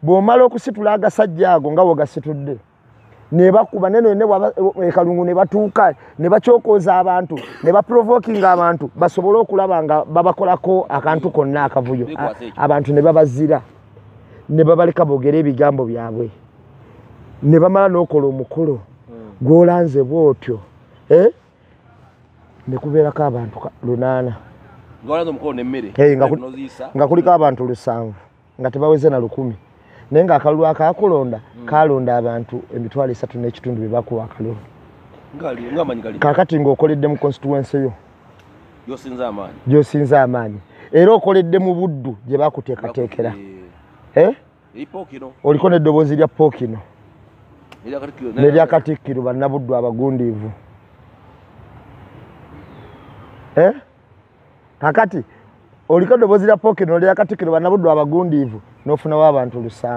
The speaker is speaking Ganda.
bw'omala okusitula agasajja ago nga wogasitudde ne bakuba neno ne kalungu ne batuuka ne bakyokooza abantu ne baprovoking abantu basobole okulaba nga babakolako akantu konna akavuyo abantu ne babazira ne babaleka boogera ebigambo byabwe ne bamala n'okola omukolo gw'olanze bw'otyo ne kubeerako abantu 8 nga kuliko abantu 7 nga tebaweze na 10 naye ng'akalulu akakulonda kalonda abantu 3.5 be bakuwa akalulu kakati ng'okoledde mu constituency yo gy'osinza amaanyi era okoledde mu buddu gye bakuteekateekera oliko n'eddoboozi lya Pookino n'erya Katikkiro bannabuddu abagundiivu kakati oliko eddoboozi lya Pookino n'erya Katikkiro bannabuddu abagundiivu n'ofunawo abantu 7